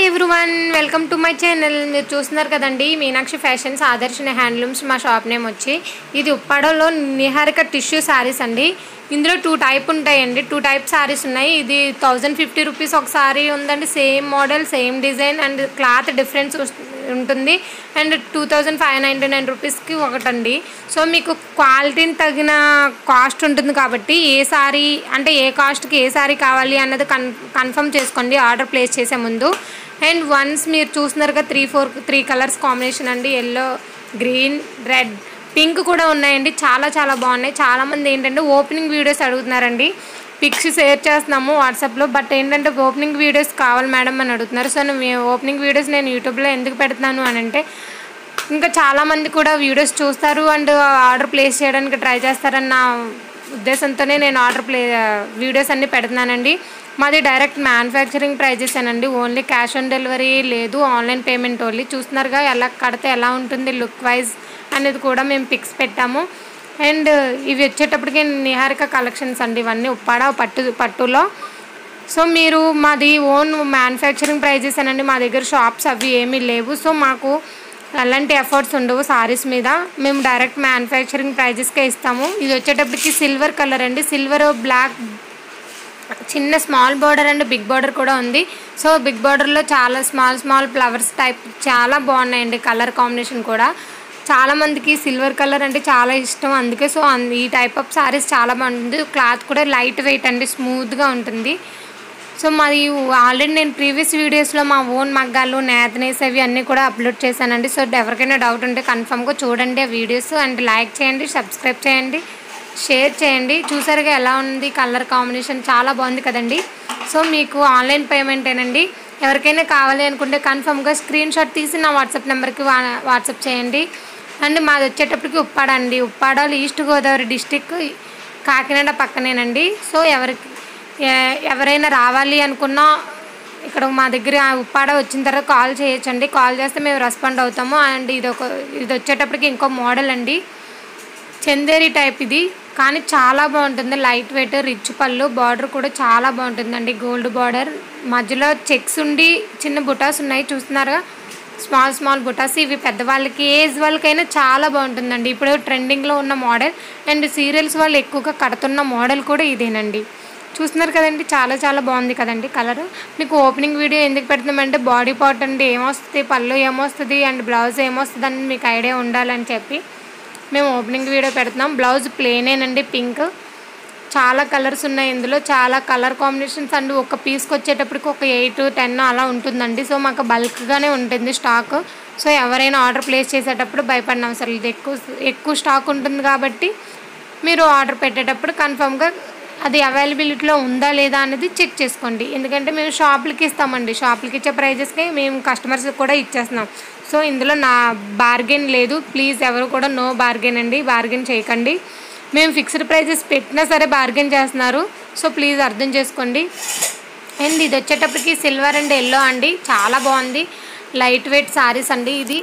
Hi everyone, welcome to my channel. మీరు చూస్తున్నారు కదండి, మీనాక్షి ఫ్యాషన్స్ ఆదర్శన హ్యాండ్లూమ్స్. మా షాప్ నేమ్ వచ్చి ఇది ఉప్పాడలో నిహారిక టిష్యూ శారీస్ అండి. ఇందులో 2 టైప్ ఉంటాయండి. 2 టైప్ శారీస్ ఉన్నాయి. ఇది 1050 రూపీస్ ఒక శారీ ఉందండి. Same model, same design and cloth difference ఉంటుంది. అండ్ 2599 రూపీస్కి ఒకటండి. సో మీకు క్వాలిటీని తగిన కాస్ట్ ఉంటుంది కాబట్టి ఏ శారీ అంటే ఏ కాస్ట్కి ఏ శారీ కావాలి అన్నది కన్ఫర్మ్ చేసుకోండి ఆర్డర్ ప్లేస్ చేసే ముందు. అండ్ వన్స్ మీరు చూస్తున్నారుగా 3 కలర్స్ కాంబినేషన్ అండి. ఎల్లో, గ్రీన్, రెడ్, పింక్ కూడా ఉన్నాయండి. చాలా చాలా బాగున్నాయి. చాలామంది ఏంటంటే ఓపెనింగ్ వీడియోస్ అడుగుతున్నారండి. పిక్స్ షేర్ చేస్తున్నాము వాట్సాప్లో. బట్ ఏంటంటే ఓపెనింగ్ వీడియోస్ కావాలి మేడం అని అడుగుతున్నారు. సో ఓపెనింగ్ వీడియోస్ నేను యూట్యూబ్లో ఎందుకు పెడుతున్నాను అని అంటే ఇంకా చాలామంది కూడా వీడియోస్ చూస్తారు అండ్ ఆర్డర్ ప్లేస్ చేయడానికి ట్రై చేస్తారన్న ఉద్దేశంతోనే నేను వీడియోస్ అన్నీ పెడుతున్నానండి. మాది డైరెక్ట్ మ్యానుఫ్యాక్చరింగ్ ప్రైజెస్ అనండి. ఓన్లీ క్యాష్ ఆన్ డెలివరీ లేదు, ఆన్లైన్ పేమెంట్ ఓన్లీ. చూస్తున్నారుగా ఎలా కడితే ఎలా ఉంటుంది లుక్ వైజ్ అనేది కూడా మేము పిక్స్ పెట్టాము. అండ్ ఇవి వచ్చేటప్పటికి నిహారిక కలెక్షన్స్ అండి. ఇవన్నీ ఉప్పాడ పట్టులో. సో మీరు మాది ఓన్ మ్యానుఫ్యాక్చరింగ్ ప్రైజెస్ అనండి. మా దగ్గర షాప్స్ అవి ఏమీ లేవు. సో మాకు అలాంటి ఎఫర్ట్స్ ఉండవు సారీస్ మీద. మేము డైరెక్ట్ మ్యానుఫ్యాక్చరింగ్ ప్రైజెస్కే ఇస్తాము. ఇది వచ్చేటప్పటికి సిల్వర్ కలర్ అండి. సిల్వర్, బ్లాక్, చిన్న small border and big border కూడా ఉంది. సో బిగ్ బార్డర్లో చాలా స్మాల్ ఫ్లవర్స్ టైప్ చాలా బాగున్నాయండి. కలర్ కాంబినేషన్ కూడా చాలామందికి సిల్వర్ కలర్ అంటే చాలా ఇష్టం. అందుకే సో ఈ టైప్ ఆఫ్ శారీస్ చాలా బాగుంటుంది. క్లాత్ కూడా లైట్ వెయిట్ అండి, స్మూత్గా ఉంటుంది. సో మాది ఆల్రెడీ నేను ప్రీవియస్ వీడియోస్లో మా ఓన్ మగ్గాలు, నేతనేస్ అవి అన్నీ కూడా అప్లోడ్ చేశానండి. సో ఎవరికైనా డౌట్ ఉంటే కన్ఫర్మ్గా చూడండి ఆ వీడియోస్. అండ్ లైక్ చేయండి, సబ్స్క్రైబ్ చేయండి, షేర్ చేయండి. చూసారుగా ఎలా ఉంది కలర్ కాంబినేషన్, చాలా బాగుంది కదండి. సో మీకు ఆన్లైన్ పేమెంటేనండి. ఎవరికైనా కావాలి అనుకుంటే కన్ఫర్మ్గా స్క్రీన్ షాట్ తీసి నా వాట్సాప్ నెంబర్కి వాట్సాప్ చేయండి. అండ్ మాది వచ్చేటప్పటికి ఉప్పాడ అండి. ఉప్పాడలో ఈస్ట్ గోదావరి డిస్టిక్, కాకినాడ పక్కనేనండి. సో ఎవరైనా రావాలి అనుకున్నా ఇక్కడ మా దగ్గర ఉప్పాడ వచ్చిన తర్వాత కాల్ చేయొచ్చండి. కాల్ చేస్తే మేము రెస్పాండ్ అవుతాము. అండ్ ఇది వచ్చేటప్పటికి ఇంకో మోడల్ అండి, చందేరి టైప్. ఇది కానీ చాలా బాగుంటుంది. లైట్ వెయిట్, రిచ్ పళ్ళు, బార్డర్ కూడా చాలా బాగుంటుందండి. గోల్డ్ బార్డర్, మధ్యలో చెక్స్ ఉండి చిన్న బుటాస్ ఉన్నాయి. చూస్తున్నారా, స్మాల్ బుటాస్. ఇవి పెద్దవాళ్ళకి, ఏజ్ వాళ్ళకైనా చాలా బాగుంటుందండి. ఇప్పుడు ట్రెండింగ్లో ఉన్న మోడల్ అండ్ సీరియల్స్ వాళ్ళు ఎక్కువగా కడుతున్న మోడల్ కూడా ఇదేనండి. చూస్తున్నారు కదండి, చాలా చాలా బాగుంది కదండి కలర్. మీకు ఓపెనింగ్ వీడియో ఎందుకు పెడుతున్నామంటే బాడీ పార్ట్ అండి ఏమొస్తుంది, పళ్ళు ఏమొస్తుంది అండ్ బ్లౌజ్ ఏమొస్తుంది అని మీకు ఐడియా ఉండాలని చెప్పి మేము ఓపెనింగ్ వీడియో పెడుతున్నాం. బ్లౌజ్ ప్లెయినేనండి, పింక్. చాలా కలర్స్ ఉన్నాయి ఇందులో, చాలా కలర్ కాంబినేషన్స్ అండి. ఒక పీస్కి వచ్చేటప్పటికి ఒక 8-10 అలా ఉంటుందండి. సో మాకు బల్క్గానే ఉంటుంది స్టాక్. సో ఎవరైనా ఆర్డర్ ప్లేస్ చేసేటప్పుడు భయపడిన అవసరం లేదు. ఎక్కువ స్టాక్ ఉంటుంది కాబట్టి మీరు ఆర్డర్ పెట్టేటప్పుడు కన్ఫర్మ్గా అది అవైలబిలిటీలో ఉందా లేదా అనేది చెక్ చేసుకోండి. ఎందుకంటే మేము షాపులకి ఇస్తామండి. షాపులకి ఇచ్చే ప్రైజెస్కి మేము కస్టమర్స్కి కూడా ఇచ్చేస్తున్నాం. సో ఇందులో నా బార్గెన్ లేదు. ప్లీజ్ ఎవరు కూడా నో బార్గెన్ అండి, బార్గెన్ చేయకండి. మేము ఫిక్స్డ్ ప్రైజెస్ పెట్టినా సరే బార్గెన్ చేస్తున్నారు. సో ప్లీజ్ అర్థం చేసుకోండి. అండ్ ఇది వచ్చేటప్పటికి సిల్వర్ అండ్ ఎల్లో అండి, చాలా బాగుంది. లైట్ వెయిట్ శారీస్ అండి. ఇది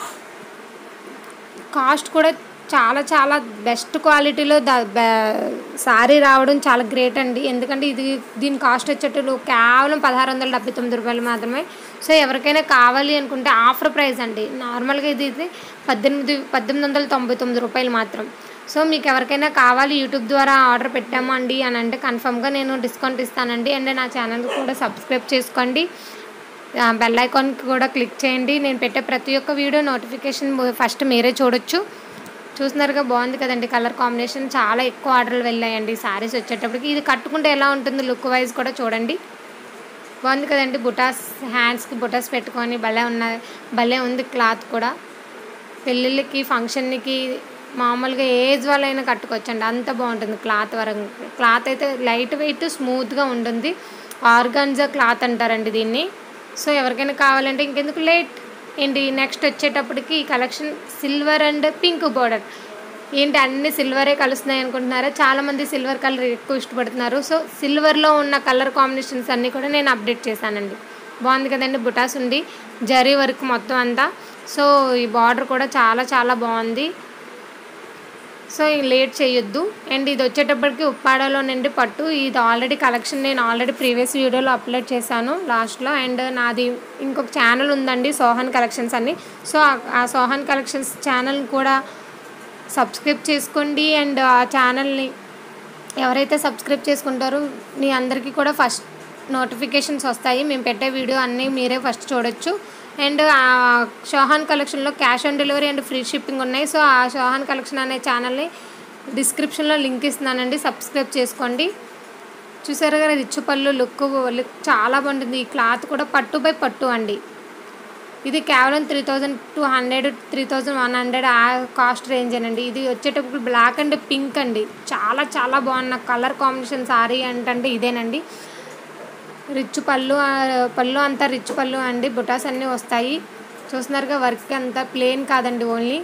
కాస్ట్ కూడా చాలా చాలా బెస్ట్ క్వాలిటీలో శారీ రావడం చాలా గ్రేట్ అండి. ఎందుకంటే దీని కాస్ట్ వచ్చేటప్పుడు కేవలం 1679 రూపాయలు మాత్రమే. సో ఎవరికైనా కావాలి అనుకుంటే ఆఫర్ ప్రైస్ అండి. నార్మల్గా ఇది 1899 రూపాయలు మాత్రం. సో మీకు ఎవరికైనా కావాలి, యూట్యూబ్ ద్వారా ఆర్డర్ పెట్టాము అండి అని అంటే కన్ఫర్మ్గా నేను డిస్కౌంట్ ఇస్తానండి. అండ్ నా ఛానల్ కూడా సబ్స్క్రైబ్ చేసుకోండి, బెల్ ఐకాన్కి కూడా క్లిక్ చేయండి. నేను పెట్టే ప్రతి ఒక్క వీడియో నోటిఫికేషన్ ఫస్ట్ మీరే చూడొచ్చు. చూస్తున్నారుగా, బాగుంది కదండి కలర్ కాంబినేషన్. చాలా ఎక్కువ ఆర్డర్లు వెళ్ళాయండి శారీస్ వచ్చేటప్పటికి. ఇది కట్టుకుంటే ఎలా ఉంటుంది లుక్ వైజ్ కూడా చూడండి, బాగుంది కదండి. బుటాస్, హ్యాండ్స్కి బుటాస్ పెట్టుకొని భలే ఉంది. క్లాత్ కూడా పెళ్ళిళ్ళకి, ఫంక్షన్కి, మామూలుగా ఏజ్ వాళ్ళైనా కట్టుకోవచ్చండి, అంత బాగుంటుంది క్లాత్. క్లాత్ అయితే లైట్ వెయిట్, స్మూత్గా ఉంటుంది. ఆర్గాన్జా క్లాత్ అంటారండి దీన్ని. సో ఎవరికైనా కావాలంటే ఇంకెందుకు లేట్ ఏంటి, నెక్స్ట్ వచ్చేటప్పటికి ఈ collection silver and pink border. ఏంటి అన్ని సిల్వరే కలుస్తున్నాయి అనుకుంటున్నారా? చాలామంది సిల్వర్ కలర్ ఎక్కువ ఇష్టపడుతున్నారు. సో సిల్వర్లో ఉన్న కలర్ కాంబినేషన్స్ అన్నీ కూడా నేను అప్డేట్ చేశానండి. బాగుంది కదండి, బుటాస్ ఉంది, జరీ వర్క్ మొత్తం అంతా. సో ఈ బార్డర్ కూడా చాలా చాలా బాగుంది. సో లేట్ చేయొద్దు. అండ్ ఇది వచ్చేటప్పటికి ఉప్పాడలోనండి పట్టు. ఇది ఆల్రెడీ కలెక్షన్ నేను ఆల్రెడీ ప్రీవియస్ వీడియోలో అప్లోడ్ చేశాను లాస్ట్లో. అండ్ నాది ఇంకొక ఛానల్ ఉందండి, సోహన్ కలెక్షన్స్ అని. సో ఆ సోహన్ కలెక్షన్స్ ఛానల్ కూడా సబ్స్క్రైబ్ చేసుకోండి. అండ్ ఆ ఛానల్ని ఎవరైతే సబ్స్క్రైబ్ చేసుకుంటారో మీ అందరికీ కూడా ఫస్ట్ నోటిఫికేషన్స్ వస్తాయి. మేము పెట్టే వీడియో అన్నీ మీరే ఫస్ట్ చూడొచ్చు. అండ్ ఆ సోహన్ కలెక్షన్లో cash on delivery and free shipping ఉన్నాయి. సో ఆ సోహన్ కలెక్షన్ అనే ఛానల్ని డిస్క్రిప్షన్లో లింక్ ఇస్తున్నానండి, సబ్స్క్రైబ్ చేసుకోండి. చూసారు కదా రిచ్ పళ్ళు లుక్ చాలా బాగుంటుంది. ఈ క్లాత్ కూడా పట్టు బై పట్టు అండి. ఇది కేవలం 3200 3100 ఆ కాస్ట్ రేంజ్ అండి. ఇది వచ్చేటప్పుడు బ్లాక్ అండ్ పింక్ అండి. చాలా చాలా బాగున్న కలర్ కాంబినేషన్ సారీ అంటే ఇదేనండి. రిచ్ పళ్ళు అంతా రిచ్ పళ్ళు అండి. బుటాస్ అన్నీ వస్తాయి. చూస్తున్నారుగా వర్క్ అంతా ప్లెయిన్ కాదండి, ఓన్లీ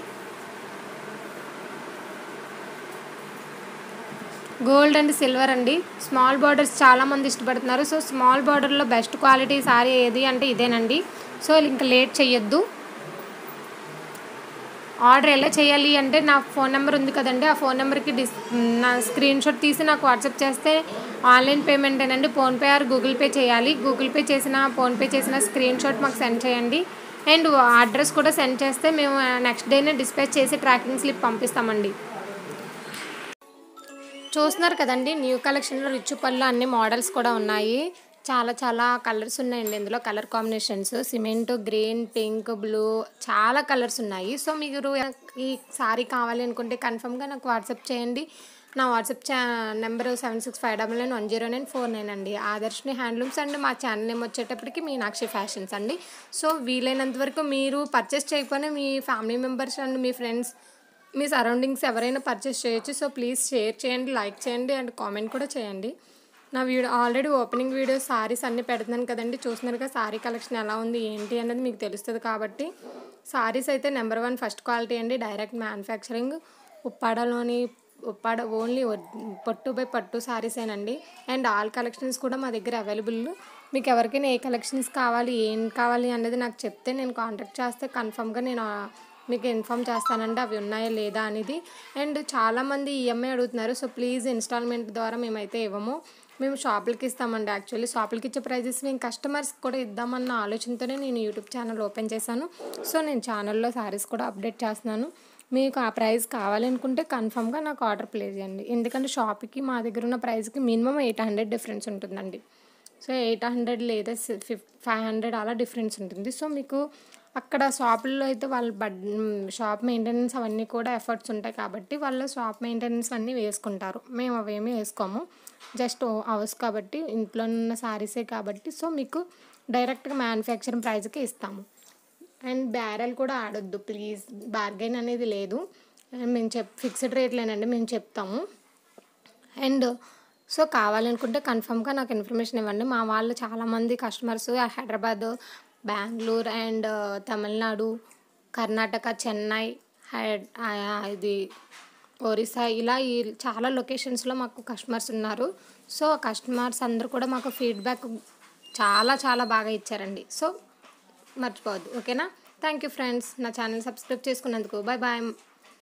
గోల్డ్ అండ్ సిల్వర్ అండి. స్మాల్ బార్డర్స్ చాలామంది ఇష్టపడుతున్నారు. సో స్మాల్ బార్డర్లో బెస్ట్ క్వాలిటీ సారీ ఏది అంటే ఇదేనండి. సో ఇంకా లేట్ చేయొద్దు. ఆర్డర్ ఎలా చేయాలి అంటే నా ఫోన్ నెంబర్ ఉంది కదండి, ఆ ఫోన్ నెంబర్కి నా స్క్రీన్ షాట్ తీసి నాకు వాట్సాప్ చేస్తే ఆన్లైన్ పేమెంట్ ఏనండి. ఫోన్పే ఆర్ గూగుల్ పే చేయాలి. గూగుల్ పే చేసిన ఫోన్పే చేసిన స్క్రీన్ షాట్ మాకు సెండ్ చేయండి. అండ్ అడ్రస్ కూడా సెండ్ చేస్తే మేము నెక్స్ట్ డేనే డిస్పాచ్ చేసి ట్రాకింగ్ స్లిప్ పంపిస్తామండి. చూస్తున్నారు కదండి న్యూ కలెక్షన్లో రిచ్ పళ్ళు అన్ని మోడల్స్ కూడా ఉన్నాయి. చాలా చాలా కలర్స్ ఉన్నాయండి ఇందులో. Colour combinations cement, green, pink, blue చాలా కలర్స్ ఉన్నాయి. సో మీరు ఈ సారీ కావాలి అనుకుంటే కన్ఫర్మ్గా నాకు వాట్సాప్ చేయండి. నా వాట్సాప్ నెంబర్ 7659910949 అండి. ఆదర్శిని హ్యాండ్లూమ్స్ అండ్ మా ఛానల్ నేమ్ వచ్చేటప్పటికి మీనాక్షి ఫ్యాషన్స్ అండి. సో వీలైనంత వరకు మీరు పర్చేస్ చేయకపోయినా మీ ఫ్యామిలీ మెంబర్స్ అండ్ మీ ఫ్రెండ్స్, మీ సరౌండింగ్స్ ఎవరైనా పర్చేస్ చేయొచ్చు. సో ప్లీజ్ షేర్ చేయండి, లైక్ చేయండి అండ్ కామెంట్ కూడా చేయండి. నా video already opening video sarees అన్నీ పెడుతున్నాను కదండి. చూస్తున్నారుగా సారీ కలెక్షన్ ఎలా ఉంది ఏంటి అనేది మీకు తెలుస్తుంది. కాబట్టి సారీస్ అయితే నెంబర్ 1 ఫస్ట్ క్వాలిటీ అండి. డైరెక్ట్ మ్యానుఫ్యాక్చరింగ్ ఉప్పాడ ఓన్లీ పట్టు బై పట్టు సారీసేనండి. అండ్ ఆల్ కలెక్షన్స్ కూడా మా దగ్గర అవైలబుల్. మీకు ఎవరికైనా ఏ కలెక్షన్స్ కావాలి ఏం కావాలి అనేది నాకు చెప్తే నేను కాంటాక్ట్ చేస్తే కన్ఫర్మ్గా నేను మీకు ఇన్ఫామ్ చేస్తానండి అవి ఉన్నాయా లేదా అనేది. అండ్ చాలామంది ఈఎంఐ అడుగుతున్నారు. సో ప్లీజ్ ఇన్స్టాల్మెంట్ ద్వారా మేమైతే ఇవ్వము, మేము షాపులకి ఇస్తామండి. యాక్చువల్లీ షాపులకి ఇచ్చే ప్రైజెస్ మేము కస్టమర్స్ కూడా ఇద్దామన్న ఆలోచనతోనే నేను యూట్యూబ్ ఛానల్ ఓపెన్ చేశాను. సో నేను ఛానల్లో సారీస్ కూడా అప్డేట్ చేస్తున్నాను. మీకు ఆ ప్రైస్ కావాలనుకుంటే కన్ఫర్మ్గా నాకు ఆర్డర్ ప్లేస్ చేయండి. ఎందుకంటే షాప్కి మా దగ్గర ఉన్న ప్రైస్కి మినిమం 800 డిఫరెన్స్ ఉంటుందండి. సో 800 లేదా 500 అలా డిఫరెన్స్ ఉంటుంది. సో మీకు అక్కడ షాపుల్లో అయితే వాళ్ళ షాప్ మెయింటెనెన్స్ అవన్నీ కూడా ఎఫర్ట్స్ ఉంటాయి కాబట్టి వాళ్ళ షాప్ మెయింటెనెన్స్ అన్నీ వేసుకుంటారు. మేము అవేమీ వేసుకోము. జస్ట్ అవర్స్ కాబట్టి ఇంట్లో ఉన్న సారీసే కాబట్టి సో మీకు డైరెక్ట్గా మ్యానుఫ్యాక్చరింగ్ ప్రైస్కి ఇస్తాము. అండ్ బ్యారెల్ కూడా ఆడొద్దు ప్లీజ్, బార్గెన్ అనేది లేదు. మేము ఫిక్స్డ్ రేట్లేనండి మేము చెప్తాము. అండ్ సో కావాలనుకుంటే కన్ఫర్మ్గా నాకు ఇన్ఫర్మేషన్ ఇవ్వండి. మా వాళ్ళు చాలామంది కస్టమర్స్ హైదరాబాద్, బెంగళూరు అండ్ తమిళనాడు, కర్ణాటక, చెన్నై, ఇది ఒరిస్సా ఇలా ఈ చాలా లొకేషన్స్లో మాకు కస్టమర్స్ ఉన్నారు. సో కస్టమర్స్ అందరూ కూడా మాకు ఫీడ్బ్యాక్ చాలా చాలా బాగా ఇచ్చారండి. సో మర్చిపోవద్దు, ఓకేనా? థ్యాంక్ యూ ఫ్రెండ్స్, నా ఛానల్ సబ్స్క్రైబ్ చేసుకున్నందుకు. Bye bye.